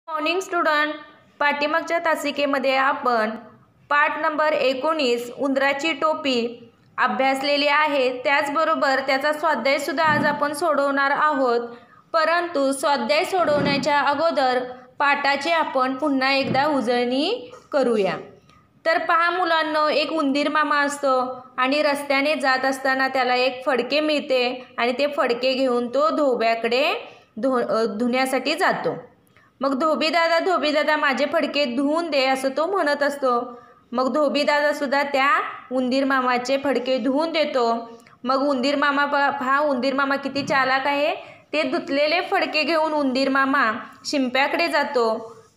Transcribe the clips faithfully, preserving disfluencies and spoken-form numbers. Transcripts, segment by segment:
Morning student, पाठीमागच्या तासिकेमध्ये आपण पाठ नंबर एकोणीस उंदराची टोपी अभ्यासलेली आहे। त्याचबरोबर त्याचा स्वाध्याय सुद्धा आज आपण सोडवणार आहोत। परंतु स्वाध्याय सोडवण्याच्या अगोदर पाठाची आपण पुन्हा एकदा उजळणी करूया। तर पहा मुलांनो, एक उंदीर मामा असतो आणि रस्त्याने जात असताना त्याला एक फडके मिळते आणि ते फडके घेऊन तो धोब्याकडे धु धुण्यासाठी जातो। मग धोबीदादा धोबीदादा माझे फडके धुवून दे असं तो म्हणत असतो। मग धोबीदादा सुद्धा त्या उंदीर मामाचे फडके धुवून देतो। मग उंदीर मामा पहा उंदीर मामा किती चालाक आहे। ते धुतलेले फडके घेऊन उंदीर मामा शिंप्याकडे जातो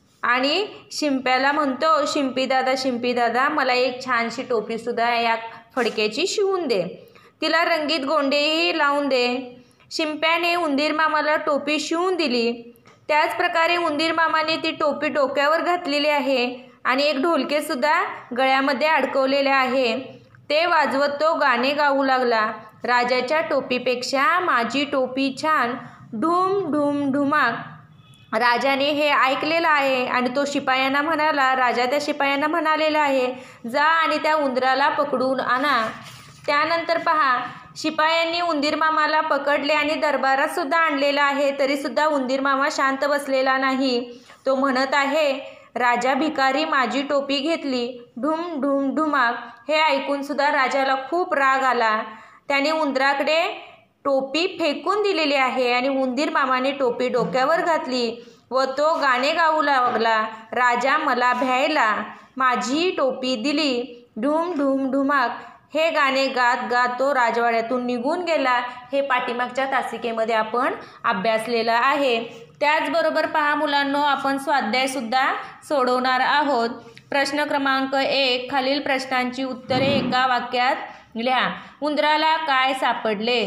आणि शिंप्याला म्हणतो, शिंपी दादा शिंपी दादा मला एक छानशी टोपी सुद्धा या फडक्याची शिवून दे, तिला रंगीत गोंडेही लावून दे। शिंप्याने उंदीर मामाला टोपी शिवून दिली। त्याच प्रकारे उंदीर मामाने ती टोपी डोक्यावर घातलेली आहे आणि एक ढोलके सुद्धा गळ्यामध्ये अडकवलेले आहे। ते वाजवत तो गाणे गाऊ लागला, राजाच्या टोपीपेक्षा माझी टोपी छान, ढूम ढूम ढुमाक। राजाने हे ऐकलेलं आहे आणि तो शिपायांना म्हणाला, राजा त्या शिपायांना म्हणालेला आहे, जा आणि त्या उंदराला पकडून आणा। त्यानंतर पहा शिपायांनी उंदीर मामाला पकडले आणि दरबारात सुद्धा आणलेला आहे। तरी सुद्धा उंदीर मामा शांत बसलेला नाही। तो म्हणत आहे, राजा भिकारी माझी टोपी घेतली, ढुम ढुम ढुमाक। हे ऐकून सुद्धा राजाला खूप राग आला। त्याने उंदराकडे टोपी फेकून दिलेली आहे आणि उंदीर मामाने टोपी डोक्यावर घातली व तो गाणे गाऊ लागला, राजा मला भ्यायला माझी टोपी दिली, ढुम ढुम ढुमाक। हे गाणे गात गात तो राजवाड्यातून निघून गेला। हे पाठीमागच्या तासिकेमध्ये आपण अभ्यासलेलं आहे। त्याचबरोबर पहा मुलांनो, आपण स्वाध्यायसुद्धा सोडवणार आहोत। प्रश्न क्रमांक एक, खालील प्रश्नांची उत्तरे एका वाक्यात लिहा। उंदराला काय सापडले?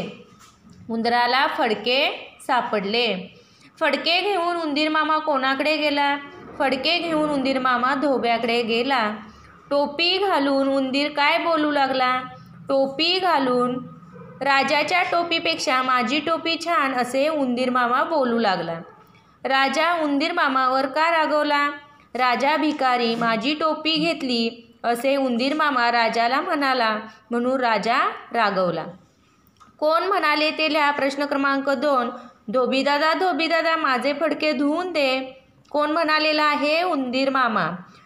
उंदराला फडके सापडले। फडके घेऊन उंदीर मामा कोणाकडे गेला? फडके घेऊन उंदीर मामा धोब्याकडे गेला। टोपी घालून उंदीर काय बोलू लागला? टोपी घालून राजाच्या टोपीपेक्षा माझी टोपी छान असे उंदीर मामा बोलू लागला। राजा उंदीर मामावर का रागवला? राजा भिकारी माझी टोपी घेतली असे उंदीर मामा राजाला म्हणाला, म्हणून राजा रागवला। कोण म्हणाले ते लिहा। प्रश्न क्रमांक दोन, धोबीदादा धोबीदादा माझे फडके धुवून दे। कोण म्हणालेला आहे? उंदीर मामा।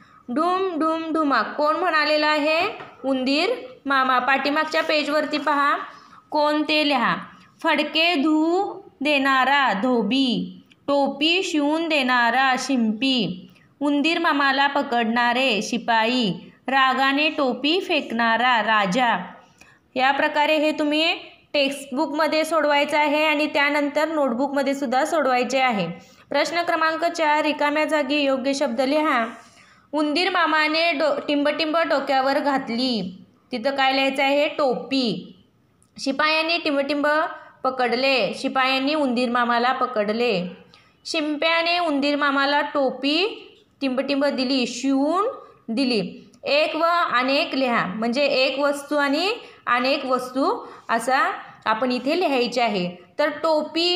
ढुम ढुम ढुमाक कोण म्हणालेला आहे? उंदीर मामा। पाठीमागच्या पेजवरती पहा कोण ते लिहा। फडके धुवू देणारा धोबी, टोपी शिवून देणारा शिंपी, उंदीर मामाला पकडणारे शिपाई, रागाने टोपी फेकणारा राजा। या प्रकारे हे तुम्ही टेक्स्टबुकमध्ये सोडवायचं आहे आणि त्यानंतर नोटबुकमध्ये सुद्धा सोडवायचे आहे। प्रश्न क्रमांक चार, रिकाम्या जागी योग्य शब्द लिहा। उंदीर मामाने डो टिंबटिंब डोक्यावर घातली, तिथं काय लिहायचं आहे? टोपी। शिपायांनी टिंबटिंब पकडले, शिपायांनी उंदीर मामाला पकडले। शिंप्याने उंदीर मामाला टोपी टिंबटिंब दिली, शिवून दिली। एक व अनेक लिहा, म्हणजे एक वस्तू आणि अनेक वस्तू असा आपण इथे लिहायचे आहे। तर टोपी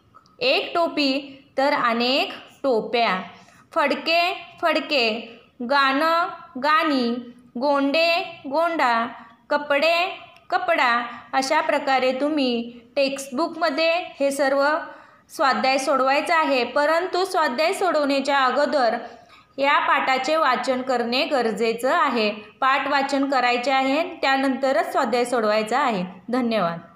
एक टोपी तर अनेक टोप्या। फडके फडके, गाणं गाणी, गोंडे गोंडा, कपडे कपडा। अशा प्रकारे तुम्ही टेक्स्टबुकमध्ये हे सर्व स्वाध्याय सोडवायचं आहे। परंतु स्वाध्याय सोडवण्याच्या अगोदर या पाठाचे वाचन करणे गरजेचं आहे। पाठ वाचन करायचे आहे, त्यानंतरच स्वाध्याय सोडवायचा आहे। धन्यवाद।